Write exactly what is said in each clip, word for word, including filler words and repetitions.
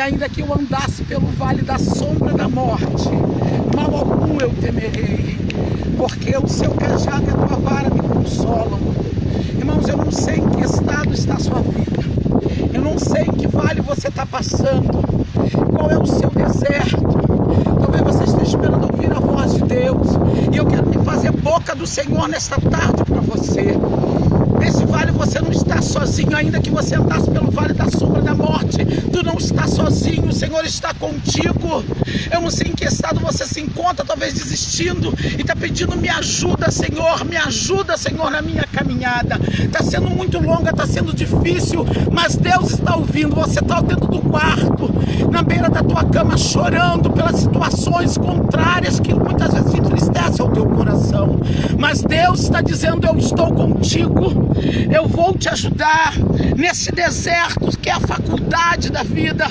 ainda que eu andasse pelo vale da sombra da morte, mal algum eu temerei, porque o seu cajado e a tua vara me consolam. Irmãos, eu não sei em que estado está a sua vida, eu não sei em que vale você está passando, qual é o seu deserto. Talvez você esteja esperando ouvir a voz de Deus, e eu quero me fazer boca do Senhor nesta tarde para você. Nesse vale você não está sozinho, ainda que você andasse pelo vale da sombra da morte, tu não está sozinho, o Senhor está contigo. Eu não sei em que estado você se encontra, talvez desistindo, e está pedindo: me ajuda, Senhor, me ajuda, Senhor, na minha caminhada. Está sendo muito longa, está sendo difícil, mas Deus está ouvindo. Você está dentro do quarto, na beira da tua cama, chorando pelas situações contrárias que muitas vezes entristecem o teu coração, mas Deus está dizendo: eu estou contigo, eu vou te ajudar nesse deserto que é a faculdade da vida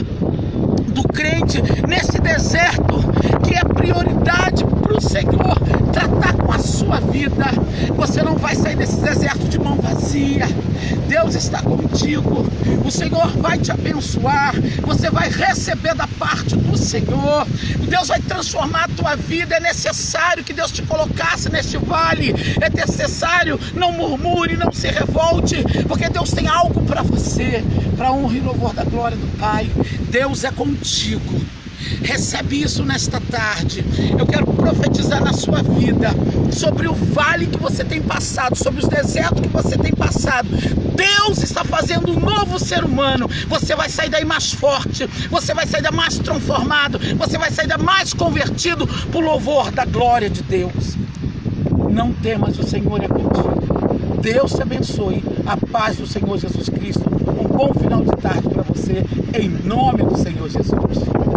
do crente, nesse deserto que é prioridade para o Senhor tratar com a sua vida. Você não vai sair desse deserto de mão vazia. Deus está contigo, o Senhor vai te abençoar, você vai receber da parte do Senhor, Deus vai transformar a tua vida. É necessário que Deus te colocasse neste vale, é necessário, não murmure, não se revolte, porque Deus tem algo para você, para honra e louvor da glória do Pai. Deus é contigo. Recebe isso nesta tarde. Eu quero profetizar na sua vida sobre o vale que você tem passado, sobre os desertos que você tem passado. Deus está fazendo um novo ser humano. Você vai sair daí mais forte, você vai sair daí mais transformado, você vai sair daí mais convertido para o louvor da glória de Deus. Não temas, o Senhor é contigo. Deus te abençoe. A paz do Senhor Jesus Cristo. Um bom final de tarde para você, em nome do Senhor Jesus.